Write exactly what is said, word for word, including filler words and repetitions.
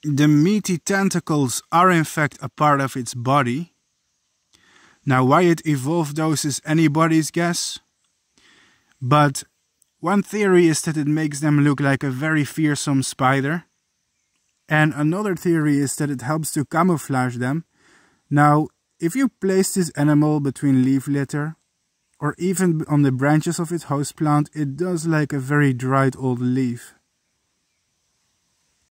the meaty tentacles are in fact a part of its body. Now why it evolved those is anybody's guess. But one theory is that it makes them look like a very fearsome spider. And another theory is that it helps to camouflage them. Now, if you place this animal between leaf litter, or even on the branches of its host plant, it does like a very dried old leaf.